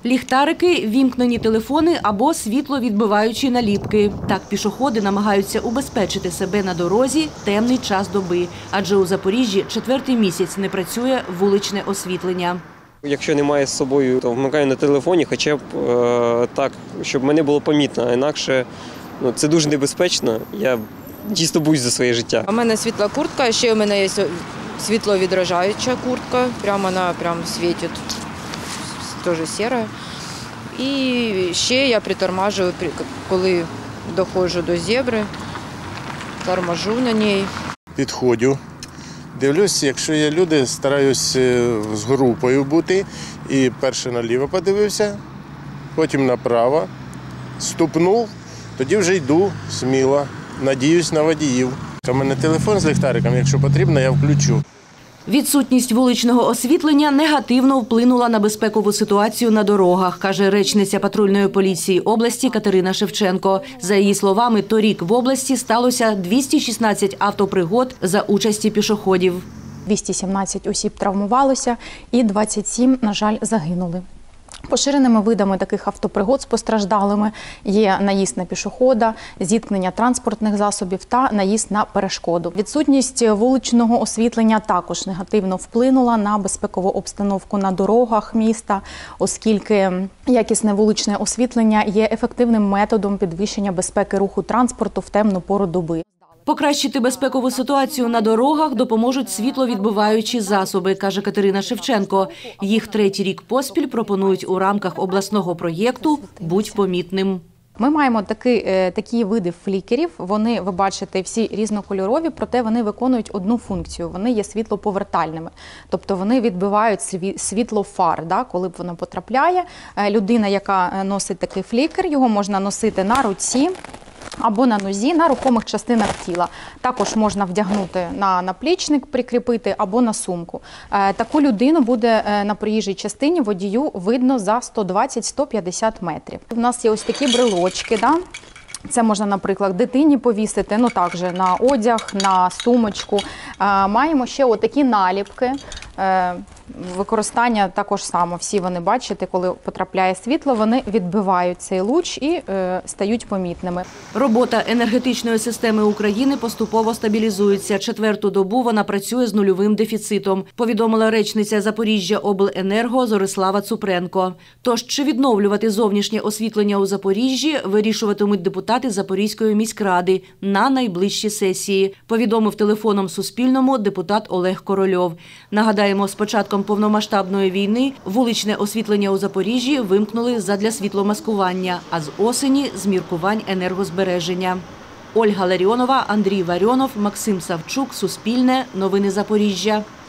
Ліхтарики, вімкнені телефони або світловідбиваючі наліпки. Так пішоходи намагаються убезпечити себе на дорозі темний час доби. Адже у Запоріжжі 4-й місяць не працює вуличне освітлення. Якщо немає з собою, то вмикаю на телефоні, хоча б так, щоб мене було помітно. Інакше це дуже небезпечно. Я дійсно боюсь за своє життя. У мене світла куртка, ще у мене є світловідражаюча куртка. Прямо вона світить, теж сіра. І ще я притормажую, коли доходжу до зебри, торможу на ній. Підходжу, дивлюсь, якщо є люди, стараюсь з групою бути. І перше наліво подивився, потім направо, ступнув, тоді вже йду сміло, надіюсь на водіїв. У мене телефон з ліхтариком, якщо потрібно, я включу. Відсутність вуличного освітлення негативно вплинула на безпекову ситуацію на дорогах, каже речниця патрульної поліції області Катерина Шевченко. За її словами, торік в області сталося 216 автопригод за участі пішоходів. 217 осіб травмувалося і 27, на жаль, загинули. Поширеними видами таких автопригод з постраждалими є наїзд на пішохода, зіткнення транспортних засобів та наїзд на перешкоду. Відсутність вуличного освітлення також негативно вплинула на безпекову обстановку на дорогах міста, оскільки якісне вуличне освітлення є ефективним методом підвищення безпеки руху транспорту в темну пору доби. Покращити безпекову ситуацію на дорогах допоможуть світловідбиваючі засоби, каже Катерина Шевченко. Їх 3-й рік поспіль пропонують у рамках обласного проєкту «Будь помітним». Ми маємо такі види флікерів. Вони, ви бачите, всі різнокольорові, проте вони виконують одну функцію. Вони є світлоповертальними. Тобто вони відбивають світло фар, коли воно потрапляє. Людина, яка носить такий флікер, його можна носити на руці або на нозі, на рухомих частинах тіла. Також можна вдягнути на наплічник, прикріпити або на сумку. Таку людину буде на проїжджій частині водію видно за 120-150 метрів. У нас є ось такі брелочки. Це можна, наприклад, дитині повісити, також на одяг, на сумочку. Маємо ще отакі наліпки. Використання також само. Всі вони, бачите, коли потрапляє світло, вони відбивають цей луч і стають помітними. Робота енергетичної системи України поступово стабілізується. 4-ту добу вона працює з нульовим дефіцитом, повідомила речниця Запоріжжяобленерго Зорислава Цупренко. Тож, чи відновлювати зовнішнє освітлення у Запоріжжі, вирішуватимуть депутати Запорізької міськради на найближчій сесії, повідомив телефоном Суспільному депутат Олег Корольов. Нагадаємо, з початком повномасштабної війни вуличне освітлення у Запоріжжі вимкнули задля світломаскування, а з осені – з міркувань енергозбереження. Ольга Ларіонова, Андрій Варіонов, Максим Савчук, Суспільне, Новини Запоріжжя.